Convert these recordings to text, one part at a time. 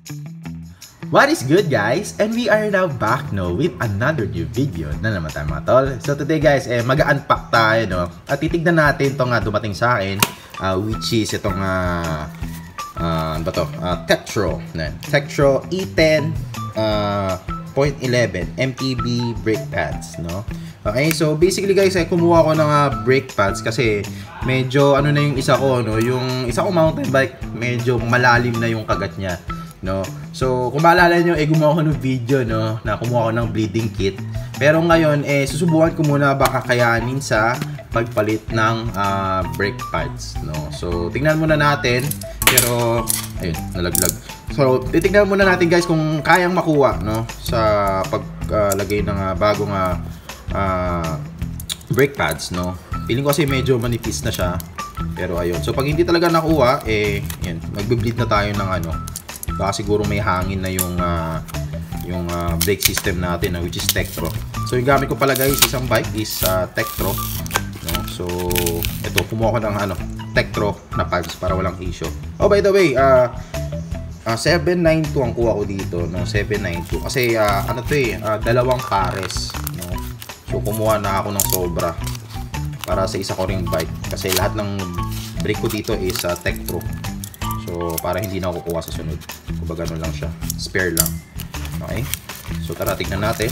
What is good, guys? And we are now back with another new video na naman tayo, mga tol. So today, guys, mag-unpack tayo, no? At titignan natin itong dumating sa akin, which is itong Tektro E10 .11 MTB brake pads, no? Okay, so basically, guys, kumuha ko ng brake pads kasi medyo na yung isa ko, no? Yung isa ko mountain bike, medyo malalim na yung kagat niya, no? So kung maalala nyo, gumawa ko ng video, no, na kumuha ko ng bleeding kit. Pero ngayon, susubukan ko muna baka kayanin sa pagpalit ng brake pads, no? So tingnan muna natin. Pero ayun, nalaglag. So titingnan muna natin, guys, kung kayang makuha, no, sa paglagay ng bagong brake pads, no. Feeling ko kasi medyo manipis na siya. Pero ayun. So pag hindi talaga nakuha, yan, magbe-bleed na tayo ng baka siguro may hangin na yung brake system natin, which is Tektro. So yung gamit ko pala, guys, isang bike is Tektro, no? So ito, kumuha ko ng Tektro na pads para walang issue. Oh, by the way, 792 ang kuha ko dito, no? 792 kasi dalawang pares, no? So kumuha na ako ng sobra para sa isa ko ring bike kasi lahat ng brake ko dito is Tektro. So para hindi na ako kukuha sa sunod. Kumbaga ganun lang siya, spare lang. Okay? So tara, tignan natin.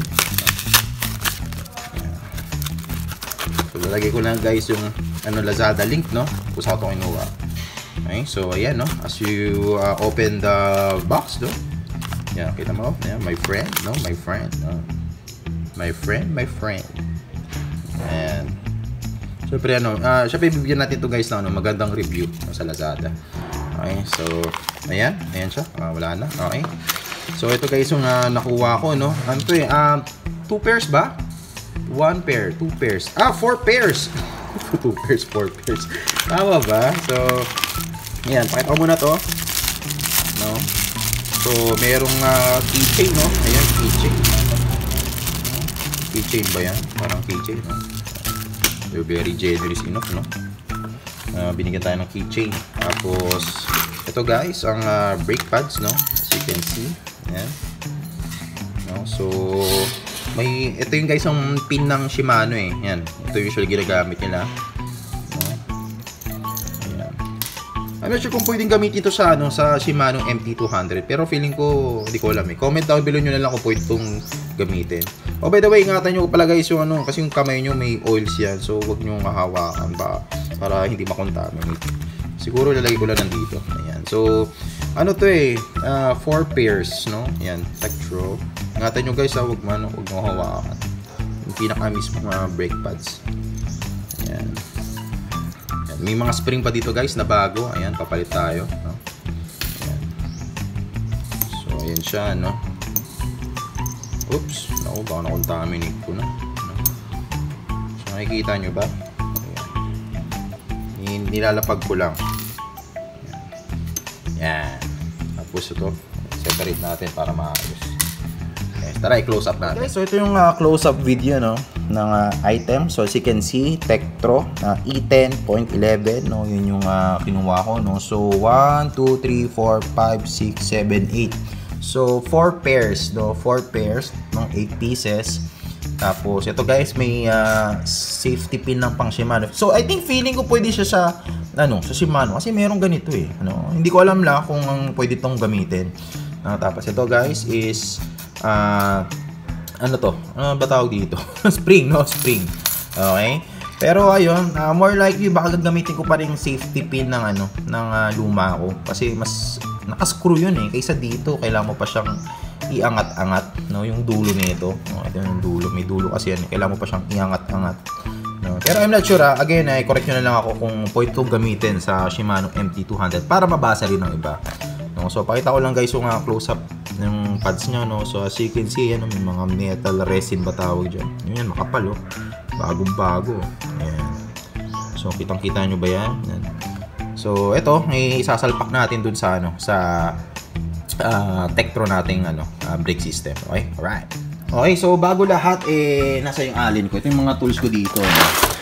So lalagay ko lang, guys, yung Lazada link, no, kung saan ito kinuha. Okay? So ayan, no, as you open the box, no, yan, kita mo, yan, my friend, no, my friend, no, my friend. And syempre syempre bibigyan natin to, guys, na magandang review, no, sa Lazada. Okay, so ayan siya, wala na. Okay, so ito, guys, yung nakuha ko, no. Ano to, 2 pairs ba? 1 pair, 2 pairs, 4 pairs. 2 pairs, 4 pairs, tama ba? So ayan, pakita ko muna to, no. So merong keychain, no. Ayan, keychain ba yan? Parang keychain, no. They're very generous enough, no. Binigyan tayo ng keychain. Tapos ito, guys, ang brake pads, no, as you can see. Ayan, no. So ito yung, guys, ang pin ng Shimano, yan. Ito usually ginagamit nila, no. Ayan. I'm not sure kung pwedeng gamitin ito sa sa Shimano MT200, pero feeling ko, hindi ko alam. Comment down below nyo na lang kung pwede itong gamitin. Oh, by the way, ingatan nyo pala, guys, yung kasi yung kamay nyo may oils yan, so wag nyo mahawakan ba para hindi makontaminate. Siguro lalagay ko lang nandito. Ayan. So to 4 pairs, no. Ayan, Tektro. Ingatan nyo, guys, wag mo hawakan yung pinaka mismo brake pads. Ayan. Ayan. May mga spring pa dito, guys, na bago. Ayan, papalit tayo, no? Ayan. So ayan siya, no. Oops, naku, baka na-contaminate ko na, no? So nakikita nyo ba? Ayan. Nilalapag ko lang. Yan. Tapos ito, separate natin para maayos. Okay, tara, i-close up natin. Okay, so ito yung close up video, no, ng item. So as you can see, Tektro E10.11, no, yun yung kinuha ko, no. So 1, 2, 3, 4, 5, 6, 7, 8. So 4 pairs, no, 4 pairs ng 8 pieces. Tapos ito, guys, may safety pin ng pang Shimano. So I think feeling ko pwede siya sa sa Shimano kasi merong ganito, hindi ko alam lang kung pwede tong gamitin. Tapos ito, guys, is ba tawag dito? Spring, no, spring. Okay? Pero ayun, more likely baka gagamitin ko pa rin safety pin ng ng luma ko kasi mas naka-screw yun, kaysa dito kailangan mo pa siyang iangat-angat, no, yung dulo nito. Ito yung dulo, may dulo kasi yan, kailangan mo pa siyang iangat-angat, no? Pero I'm not sure, again, correct nyo na lang ako kung pwede itong gamitin sa Shimano MT200 para mabasa rin ng iba, no? So pakita ko lang, guys, yung close up ng pads nya, no. So as you can see, yan, may mga metal resin ba tawag dyan, yun, makapal, bagong bago. Ayan. So kitang kita nyo ba yan? Yan. So ito, isasalpak natin dun sa Tektro nating brake system. Okay? Alright. Okay, so bago lahat, nasa yung alin ko. Ito yung mga tools ko dito.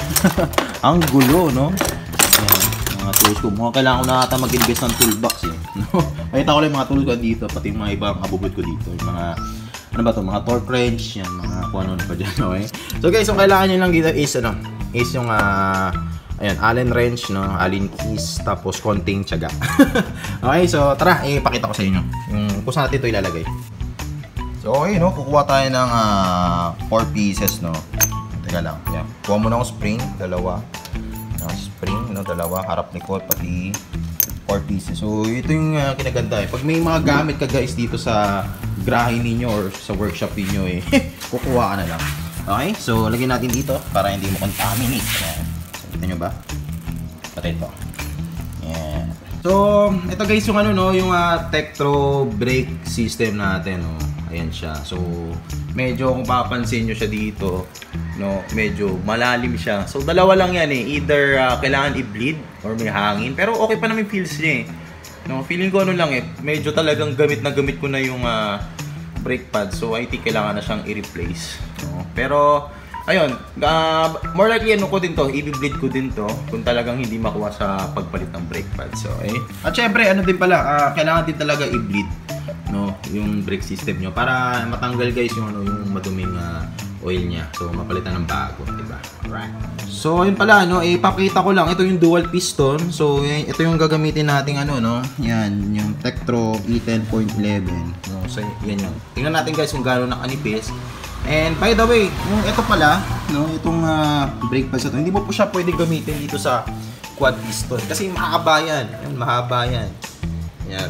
Ang gulo, no? Ayan, mga tools ko. Mukhang kailangan ko na ata mag-invest ng toolbox, No? Makita ko lang yung mga tools ko dito, pati yung mga ibang abubot ko dito. Yung mga, ano ba to, mga torque wrench, yan, mga kung ano pa dyan, okay? So guys, yung kailangan nyo lang dito is, is yung, ayan, Allen wrench, no? Allen keys, tapos konting tiyaga. Okay, so tara, ipakita ko sa inyo yung kung saan natin ito ilalagay. So okay, no? Kukuha tayo ng 4 pieces, no? Teka lang, yan. Kuha mo na akong spring, dalawa. Spring, no? Dalawa, harap likod, pati 4 pieces. So ito yung kinaganda eh. Pag may mga gamit ka guys dito sa grahe ninyo or sa workshop niyo eh, kukuha ka na lang. Okay, so lagyan natin dito para hindi mo contaminate. Ayan. So, kita nyo ba? Pati ito. Ayan. So ito guys yung ano no, yung Tektro brake system natin, no. Ayan siya. So medyo kung papansin nyo siya dito, no, medyo malalim siya. So dalawa lang yan eh. Either kailangan i-bleed or may hangin. Pero okay pa naman feels niya eh. No, feeling ko ano lang eh, medyo talagang gamit na gamit ko na yung brake pad. So I think kailangan na siyang i-replace. No? Pero ayun, more likely ano ko din to, i-bleed ko din to kung talagang hindi makuha sa pagpalit ng brake pad. So at syempre ano din pala, kailangan din talaga i-bleed, no, yung brake system nyo para matanggal guys yung ano, yung maduming oil niya. So mapalitan ng bago, di ba? Alright. So ayun pala no, ipakita ko lang ito yung dual piston. So ito yung gagamitin nating ano no. Yan, yung Tektro E10.11. No, so yan yun. Tingnan natin guys kung gaano nakanipis. And by the way, yung ito pala, no, itong brake pads ito, hindi mo po siya pwedeng gamitin dito sa quad piston kasi mahaba yan. Yan, mahaba yan. Yan.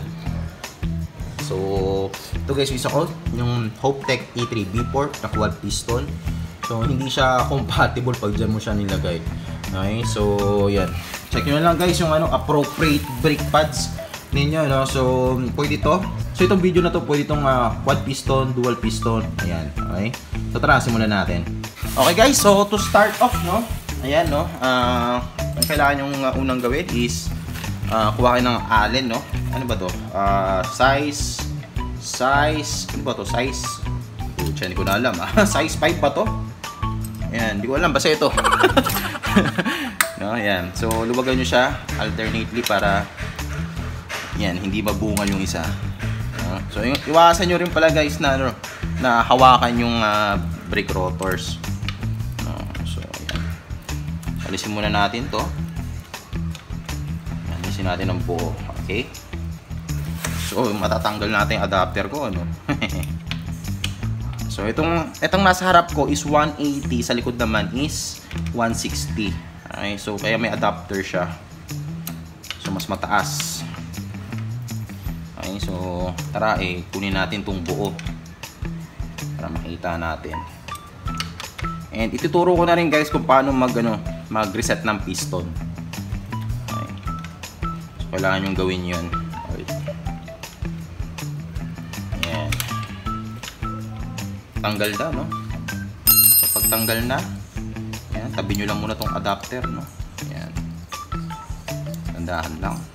So, ito guys, isa ko, yung Hopetech E3 B-Port na quad piston. So, hindi siya compatible pag dyan mo siya nilagay. Okay, so, yan. Check nyo na lang guys yung ano, appropriate brake pads ninyo, no? So, pwede ito. So, itong video na to, pwede itong quad piston, dual piston. Ayan, okay? So, tara, simulan natin. Okay guys, so to start off, no? Ayan, no? Ang kailangan yung unang gawin is kuha kayo ng Allen, no? Ano ba to? Size, ano ba to? Size, hindi ko na alam. Size 5 ba to? Ayan, hindi ko alam. Basta ito. No, ayan. So, luwagan nyo siya alternately para yan, hindi mabungal yung isa. So, iwasan nyo rin pala guys na, ano, na hawakan yung brake rotors. So, ayan. Alisin muna natin to. Alisin natin ang buo. Okay? So, matatanggal natin yung adapter ko, ano? So, itong nasa harap ko is 180. Sa likod naman is 160. Okay? So, kaya may adapter siya. So, mas mataas. Okay, so tara kunin natin itong buo para makita natin. And ituturo ko na rin guys kung paano mag-reset ng piston. Okay. So kailangan yung gawin yun. Okay. Ayan. Tanggal na, no? So pag tanggal na, ayan, tabi nyo lang muna itong adapter, no? Ayan. Tandahan lang.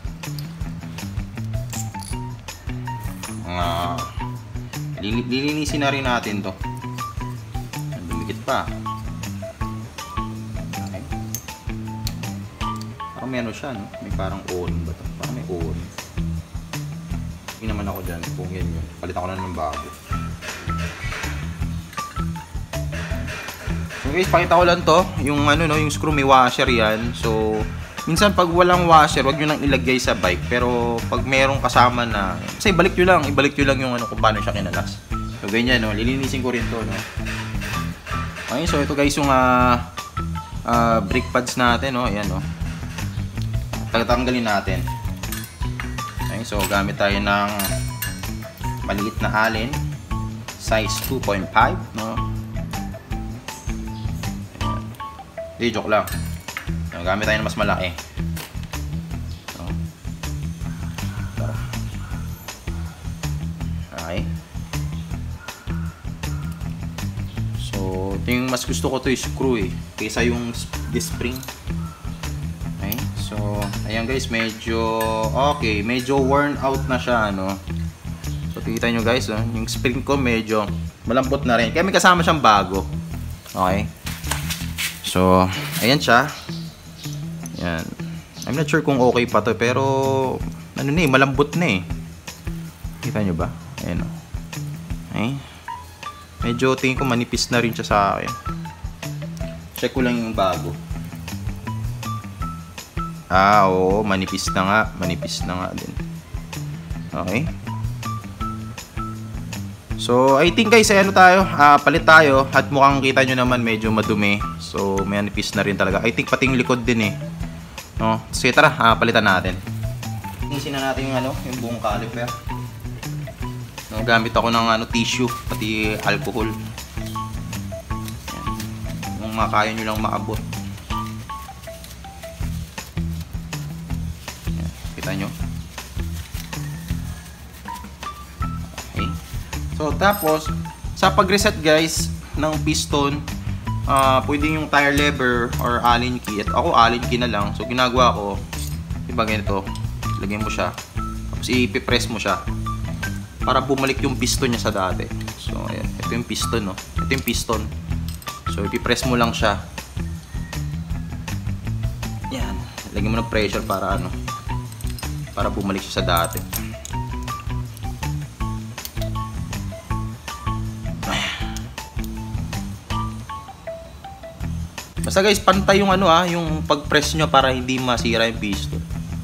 Lilinisin na rin natin to. Dumikit pa. Okay. Parang may ano siya, no? May parang o-ring ba to? Parang may o-ring. Hindi naman ako dyan kung yan yun. Palitan ko na ng bago. So guys, pakita ko lang to. Yung ano no, yung screw may washer yan. So minsan pag walang washer, wag nyo nang ilagay sa bike. Pero pag merong kasama na, kasi ibalik nyo lang yung ano kung paano siya kinalas. So ganyan, no? Lilinisin ko rin to, no? Okay, so ito guys yung brake pads natin, no? Ayan, no? Tatanggalin natin. Okay, so gamit tayo ng maliit na Allen, size 2.5, no? Hindi, joke lang. Gamit tayo ng mas malaki. Okay. So, ito yung mas gusto ko to yung screw kaysa yung spring. Okay. So, ayan guys, medyo okay, medyo worn out na siya, no? So, kita nyo guys, yung spring ko medyo malambot na rin. Kaya may kasama siyang bago. Okay. So, ayan siya. Yan. I'm not sure kung okay pa to pero ano na eh, malambot na eh. Kita nyo ba? Ayan o. Okay. Medyo tingin ko manipis na rin siya sa akin. Check ko lang yung bago. Oo, manipis na nga. Manipis na nga din. Okay. So, I think guys, ano tayo? Palit tayo. At mukhang kita nyo naman medyo madumi. So, manipis na rin talaga. I think pati yung likod din eh. No? Sige, tara. Palitan natin. Tingin na natin yung, yung buong caliper. No, gamit ako ng tissue, pati alcohol. Yan. Kung makaya nyo lang maabot. Yan. Kita nyo. Okay. So, tapos, sa pag-reset guys, ng piston, pwede yung tire lever or Allen key. At ako, Allen key na lang. So, ginagawa ko, diba ganito, lagyan mo siya. Tapos, ipipress mo siya. Para bumalik yung piston niya sa dati. So, ayan. Ito yung piston, no? Ito yung piston. So, ipipress mo lang siya. Yan. Lagyan mo ng pressure para para bumalik siya sa dati. Basta guys, pantay yung yung pag-press nyo para hindi masira yung piston.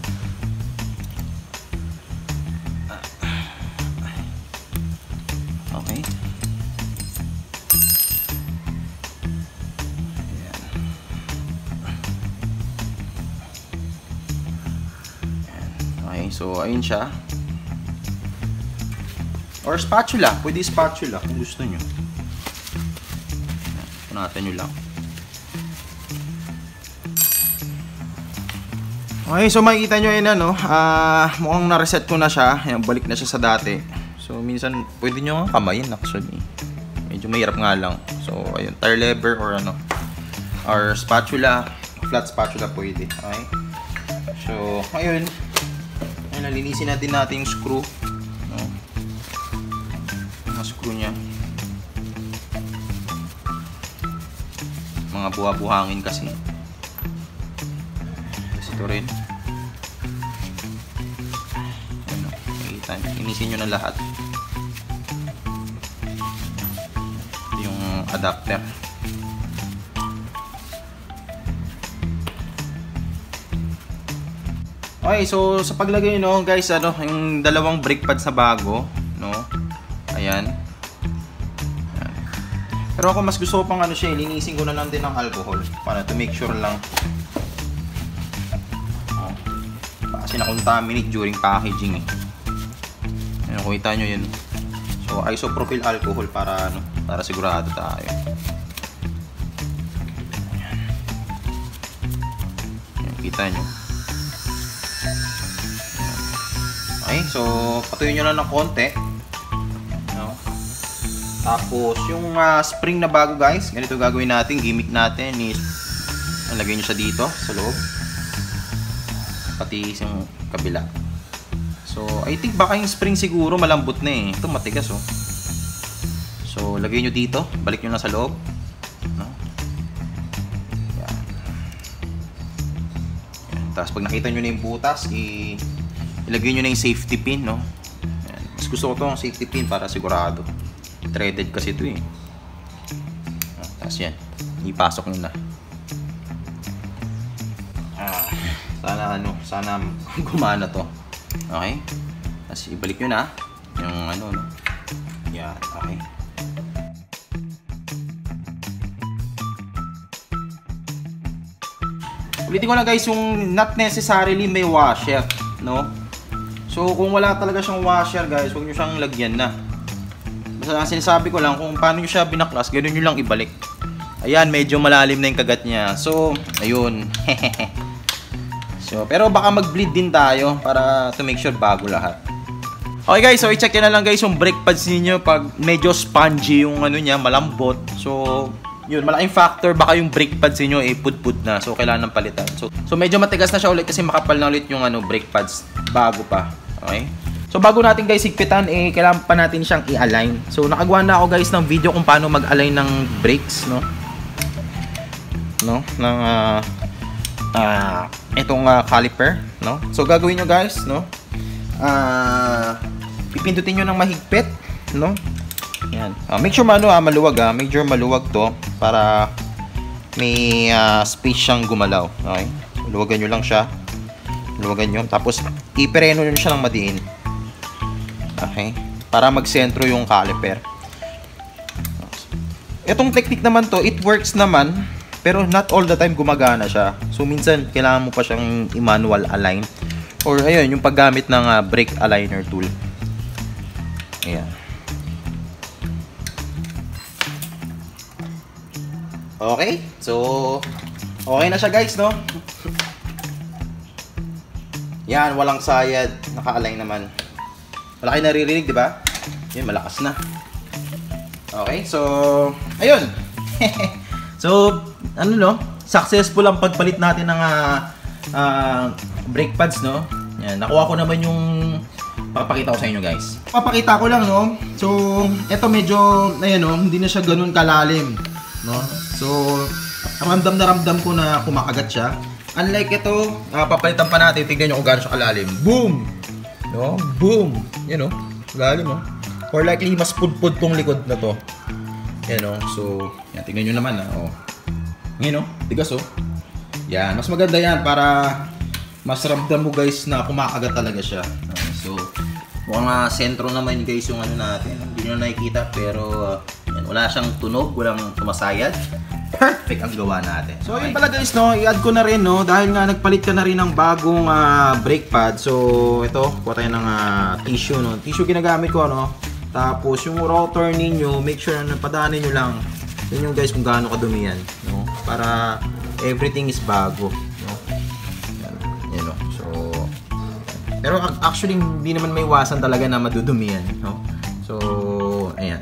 Okay. Ayan. Okay, so ayun siya. Or spatula, pwede spatula kung gusto nyo. Punatan nyo lang. Okay, so makikita nyo yun mukhang na-reset ko na siya. Ayan, balik na siya sa dati. So, minsan, pwede nyo nga kamayin actually. Medyo mahirap nga lang. So, ayun, tire lever or or spatula. Flat spatula pwede. Okay? So, ayun. Ayun, nalinisin natin yung screw. No? Mga screw niya. Mga buha-buhangin kasi. Tapos ito rin. Inisin nyo na lahat. Yung adapter. Okay, so sa paglagay guys, yung dalawang brake pads na bago, no? Ayan. Ayan. Pero ako mas gusto ko pang linisin ko na lang din ng alcohol para to make sure lang. Kasi na-contaminate during packaging eh. Ayan, kita nyo yun. So, isopropyl alcohol para para sigurado tayo. Ayan. Ayan, kita nyo. Ayan. Okay, so patuyin nyo lang ng konti. No? Tapos, yung spring na bago guys, ganito gagawin natin, gimmick natin is lagay nyo siya dito sa loob. Pati yung kabila. So, I think baka yung spring siguro malambot na eh. Ito matigas oh. So, lagay nyo dito. Balik nyo na sa loob. No? Yan. Yan. Tapos pag nakita nyo na yung butas, ilagay nyo na yung safety pin, no? Yan. Mas gusto ko itong safety pin para sigurado. Threaded kasi ito eh. Tapos yan. Ipasok nyo na. Sana gumana to. Okay? Tapos ibalik nyo na yung no? Yan, okay. Ulitin ko lang guys, yung not necessarily may washer, no? So kung wala talaga siyang washer guys, huwag nyo siyang lagyan na. Basta sinasabi ko lang kung paano nyo siya binaklas, ganoon nyo lang ibalik. Ayan, medyo malalim na yung kagat niya. So, ayun. So, pero baka mag-bleed din tayo para to make sure bago lahat. Okay guys, so i-check nyo na lang guys yung brake pads niyo pag medyo spongy yung niya, malambot. So, yun, malaking factor baka yung brake pads niyo pud-pud na. So, kailangan ng palitan. So medyo matigas na siya ulit kasi makapal na ulit yung brake pads bago pa. Okay? So, bago natin guys higpitan, kailangan pa natin siyang i-align. So, nakagawa na ako guys ng video kung paano mag-align ng brakes, no? Ng itong caliper, no? So gagawin nyo guys, no? pipindutin nyo ng mahigpit, no? Yan. Make sure maluwag, make sure maluwag to para may space siyang gumalaw. Okay? Luwagan nyo lang siya. Luwagan nyo. Tapos, ipereno nyo siya ng madiin. Okay? Para magsentro yung caliper. Itong technique naman to, it works naman, pero not all the time gumagana siya. So, minsan, kailangan mo pa siyang i-manual align. Or, ayun, yung paggamit ng brake aligner tool. Ayan. Okay, so okay na siya guys, no? Yan, walang sayad, naka-align naman. Wala kayo naririnig, di ba? Yan, malakas na. Okay, so ayun. So, ano no? Successful ang pagpalit natin ng brake pads, no? Yan, nakuha ko naman yung papakita ko sa inyo guys. Papakita ko lang, no? So, eto medyo, ayan no, hindi na siya ganun kalalim, no? So, ramdam na ramdam ko na kumakagat siya. Unlike ito, papalitan pa natin. Tignan nyo kung gaano siya kalalim. Boom! No? Boom! Yan o. Lalim o. Or likely, mas pudpud tong likod na to. Yan o. So, yan. Tignan nyo naman o. Yan o. Tigas o. Yan. Mas maganda yan para mas ramdam mo guys na kumakagat talaga siya. So, mukhang sentro naman guys yung ano natin. Hindi nyo nakikita pero yan, wala siyang tunog, walang tumasayad. Perfect ang gawa natin. So, yun pala guys, no, i-add ko na rin, no, dahil nga nagpalit ka na rin ng bagong brake pad. So, ito, kuha tayo ng tissue, no. Tissue ginagamit ko, no. Tapos, yung rotor ninyo, make sure na padaanin nyo lang. Yun yung guys kung gaano kadumi yan, no. Para everything is bago, no. Yan, no. So, pero actually, hindi naman may iwasan talaga na madudumi yan, no. So, ayan.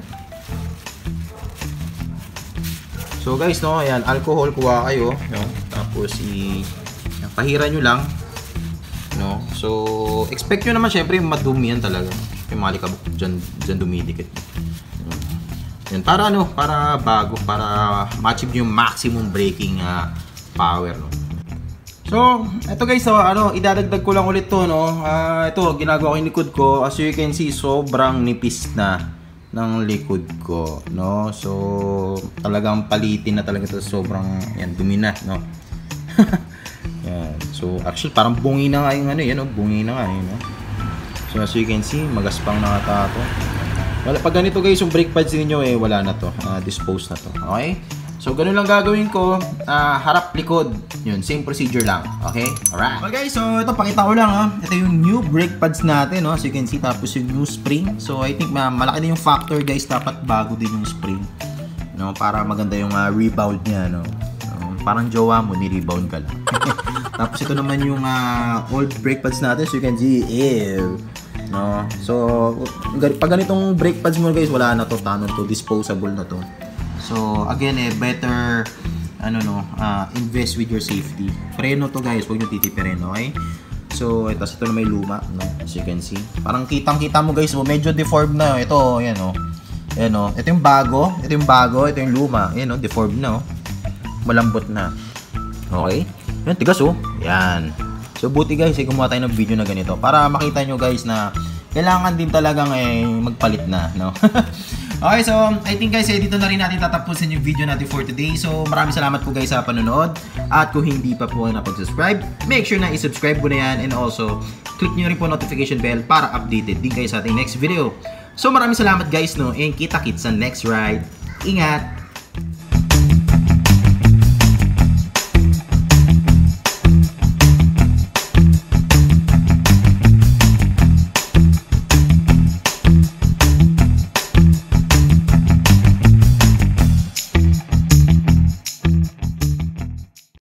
So guys, no, ayan, alcohol kuha kayo, no? Tapos pahira nyo lang, no? So, expect nyo naman syempre madumi yan talaga. Yung malikabok dyan dumidikit. Yan, para ano, para bago, para ma-achieve yung maximum braking power, no? So, ito guys, so, ano, idadagdag ko lang ulit to, no? Ito, ginagawa ko yung likod ko. As you can see, sobrang nipis na ng likod ko, no? So, talagang palitin na talaga ito. Sobrang, yan, dumi na, no? Yan. So, actually, parang bungi na nga yung ano, yan, no? Bungi na nga, yun, no? So, as you can see, magaspang na ata ito. Wala, pag ganito guys, yung brake pads ninyo, wala na to. Dispose na to, okay? So, ganun lang gagawin ko. Harap, likod. Yun, same procedure lang. Okay? Alright. Well guys, so ito, pakita ko lang. Ito yung new brake pads natin. As you can see, tapos yung new spring. So, I think malaki din yung factor guys. Dapat bago din yung spring. No? Para maganda yung rebound niya. No? Parang jowa mo, ni-rebound ka lang. Tapos ito naman yung old brake pads natin. So, you can see, no? So, pag ganitong brake pads mo guys, wala na to. Tanong to, disposable na to. So, again, better invest with your safety. Preno to guys, huwag nyo titipirin, okay? So, ito na may luma, no? As you can see. Parang kitang-kita mo guys, medyo deformed na. Ito, yan o. Yan o. Ito yung bago, ito yung luma. Yan o, deformed na o. Malambot na. Okay? Yan, tigas o. Yan. So, buti guys, gumawa tayo ng video na ganito. Para makita nyo guys na kailangan din talagang magpalit na, no? Okay, so I think guys, dito na rin natin tatapusin yung video natin for today. So maraming salamat po guys sa panonood. At kung hindi pa po napag-subscribe, make sure na i-subscribe po na yan. And also, click nyo rin po notification bell para updated din kayo sa ating next video. So maraming salamat guys, no? And kita-kits sa next ride. Ingat!